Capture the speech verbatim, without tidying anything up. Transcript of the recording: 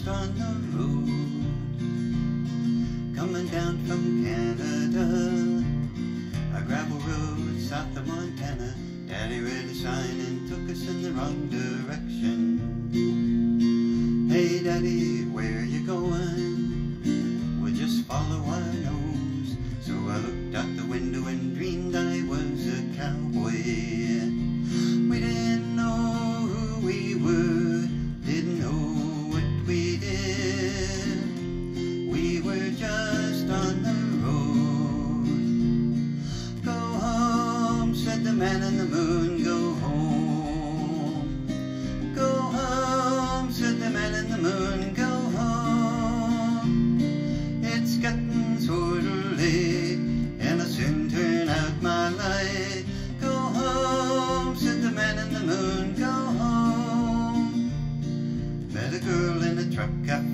just on the road, coming down from Canada, a gravel road south of Montana. Daddy read a sign and took us in the wrong direction. Hey Daddy, where you going? We'll just follow our nose. So I looked out the window and dreamed I was a cowboy. We didn't know who we were, didn't know what we did. We were just on the road. Go home, said the man in the moon, go home. Go home, said the man in the moon, go home. It's getting sort of late, and I'll soon turn out my light. Go home, said the man in the moon, go home. Met a girl in a truck